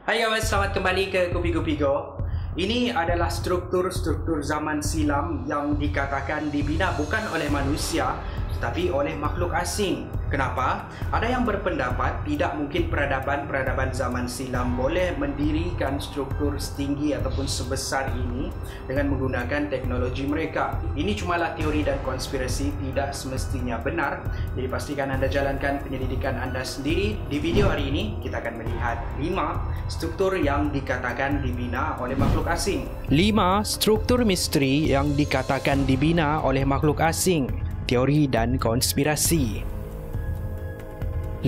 Hai guys, selamat kembali ke Gupi Go. Ini adalah struktur-struktur zaman silam yang dikatakan dibina bukan oleh manusia tetapi oleh makhluk asing. Kenapa? Ada yang berpendapat tidak mungkin peradaban zaman silam boleh mendirikan struktur setinggi ataupun sebesar ini dengan menggunakan teknologi mereka. Ini cumalah teori dan konspirasi, tidak semestinya benar. Jadi pastikan anda jalankan penyelidikan anda sendiri. Di video hari ini kita akan melihat 5 struktur yang dikatakan dibina oleh makhluk asing. 5 struktur misteri yang dikatakan dibina oleh makhluk asing. Teori dan konspirasi. 5.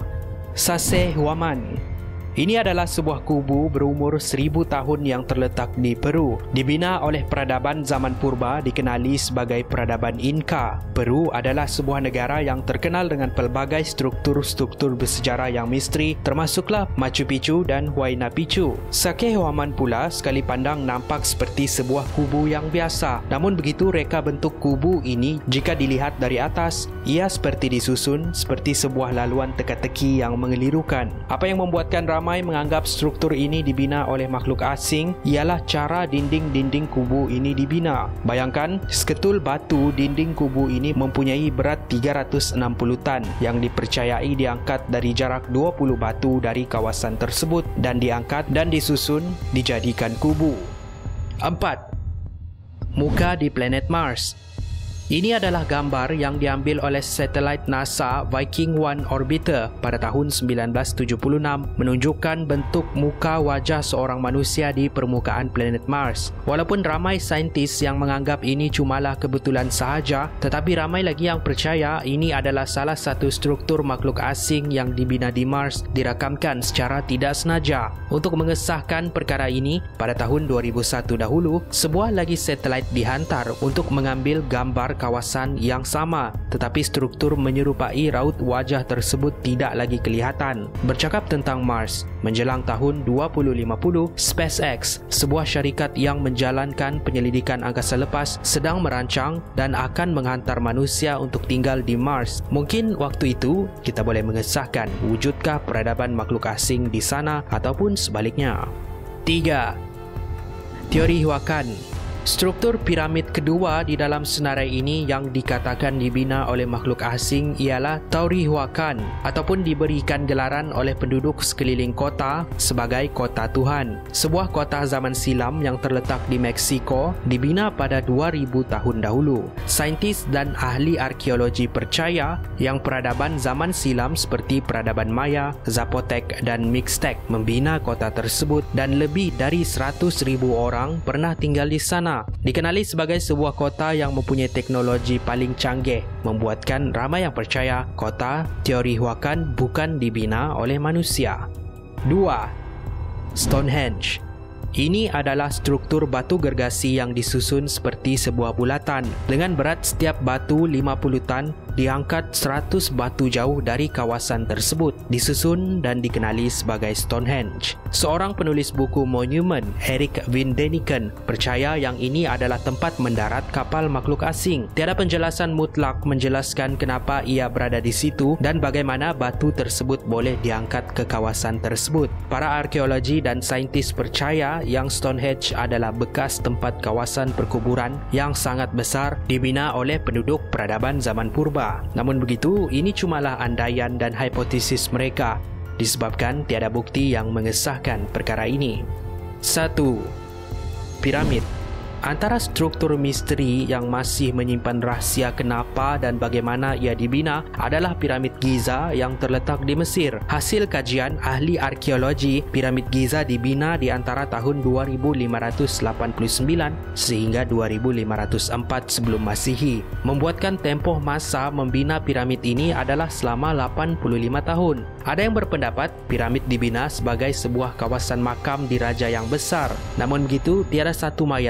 Sacsayhuaman. Ini adalah sebuah kubu berumur 1000 tahun yang terletak di Peru. Dibina oleh peradaban zaman purba dikenali sebagai peradaban Inca. Peru adalah sebuah negara yang terkenal dengan pelbagai struktur-struktur bersejarah yang misteri, termasuklah Machu Picchu dan Huayna Picchu. Sacsayhuaman pula sekali pandang nampak seperti sebuah kubu yang biasa. Namun begitu reka bentuk kubu ini jika dilihat dari atas, ia seperti disusun seperti sebuah laluan teka-teki yang mengelirukan. Apa yang membuatkan ramai menganggap struktur ini dibina oleh makhluk asing ialah cara dinding-dinding kubu ini dibina. Bayangkan, seketul batu dinding kubu ini mempunyai berat 360 tan yang dipercayai diangkat dari jarak 20 batu dari kawasan tersebut dan diangkat dan disusun dijadikan kubu. 4. Muka di planet Mars. Ini adalah gambar yang diambil oleh satelit NASA Viking 1 Orbiter pada tahun 1976 menunjukkan bentuk muka wajah seorang manusia di permukaan planet Mars. Walaupun ramai saintis yang menganggap ini cumalah kebetulan sahaja, tetapi ramai lagi yang percaya ini adalah salah satu struktur makhluk asing yang dibina di Mars dirakamkan secara tidak sengaja. Untuk mengesahkan perkara ini, pada tahun 2001 dahulu, sebuah lagi satelit dihantar untuk mengambil gambar kawasan yang sama, tetapi struktur menyerupai raut wajah tersebut tidak lagi kelihatan. Bercakap tentang Mars, menjelang tahun 2050, SpaceX, sebuah syarikat yang menjalankan penyelidikan angkasa lepas, sedang merancang dan akan menghantar manusia untuk tinggal di Mars. Mungkin waktu itu kita boleh mengesahkan wujudkah peradaban makhluk asing di sana ataupun sebaliknya. 3. Teori Huacan. Struktur piramid kedua di dalam senarai ini yang dikatakan dibina oleh makhluk asing ialah Teotihuacan ataupun diberikan gelaran oleh penduduk sekeliling kota sebagai kota Tuhan. Sebuah kota zaman silam yang terletak di Meksiko dibina pada 2000 tahun dahulu. Saintis dan ahli arkeologi percaya yang peradaban zaman silam seperti peradaban Maya, Zapotec dan Mixtec membina kota tersebut dan lebih dari 100,000 orang pernah tinggal di sana. Dikenali sebagai sebuah kota yang mempunyai teknologi paling canggih, membuatkan ramai yang percaya kota Teotihuacan bukan dibina oleh manusia. 2. Stonehenge. Ini adalah struktur batu gergasi yang disusun seperti sebuah bulatan. Dengan berat setiap batu 50 tan, diangkat 100 batu jauh dari kawasan tersebut, disusun dan dikenali sebagai Stonehenge. Seorang penulis buku Monument, Eric Van Däniken, percaya yang ini adalah tempat mendarat kapal makhluk asing. Tiada penjelasan mutlak menjelaskan kenapa ia berada di situ dan bagaimana batu tersebut boleh diangkat ke kawasan tersebut. Para arkeologi dan saintis percaya yang Stonehenge adalah bekas tempat kawasan perkuburan yang sangat besar dibina oleh penduduk peradaban zaman purba. Namun begitu, ini cumalah andaian dan hipotesis mereka disebabkan tiada bukti yang mengesahkan perkara ini. 1. Piramid. Antara struktur misteri yang masih menyimpan rahsia kenapa dan bagaimana ia dibina adalah piramid Giza yang terletak di Mesir. Hasil kajian ahli arkeologi, piramid Giza dibina di antara tahun 2589 sehingga 2504 sebelum Masihi. Membuatkan tempoh masa membina piramid ini adalah selama 85 tahun. Ada yang berpendapat piramid dibina sebagai sebuah kawasan makam diraja yang besar. Namun begitu, tiada satu mayat pun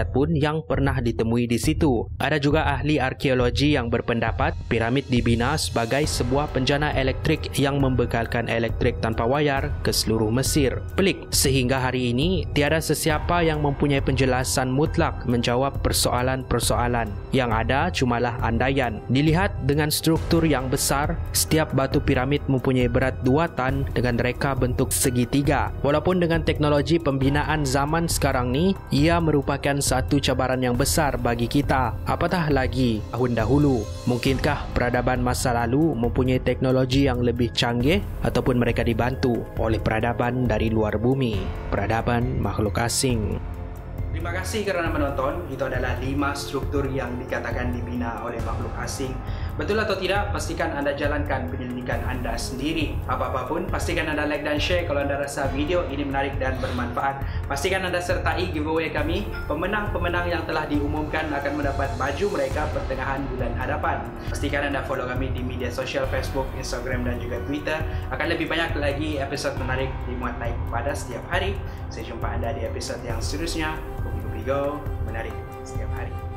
yang pernah ditemui di situ. Ada juga ahli arkeologi yang berpendapat piramid dibina sebagai sebuah penjana elektrik yang membekalkan elektrik tanpa wayar ke seluruh Mesir. Pelik, sehingga hari ini tiada sesiapa yang mempunyai penjelasan mutlak menjawab persoalan-persoalan. Yang ada cumalah andaian. Dilihat dengan struktur yang besar, setiap batu piramid mempunyai berat 2 tan dengan reka bentuk segitiga. Walaupun dengan teknologi pembinaan zaman sekarang ni, ia merupakan satu cabaran yang besar bagi kita. Apatah lagi tahun dahulu. Mungkinkah peradaban masa lalu mempunyai teknologi yang lebih canggih ataupun mereka dibantu oleh peradaban dari luar bumi, peradaban makhluk asing? Terima kasih kerana menonton. Itu adalah 5 struktur yang dikatakan dibina oleh makhluk asing. Betul atau tidak, pastikan anda jalankan penyelidikan anda sendiri. Apa-apa pun, pastikan anda like dan share kalau anda rasa video ini menarik dan bermanfaat. Pastikan anda sertai giveaway kami. Pemenang-pemenang yang telah diumumkan akan mendapat baju mereka pertengahan bulan hadapan. Pastikan anda follow kami di media sosial Facebook, Instagram dan juga Twitter. Akan lebih banyak lagi episod menarik dimuat naik pada setiap hari. Saya jumpa anda di episod yang seterusnya. Go, menarik setiap hari.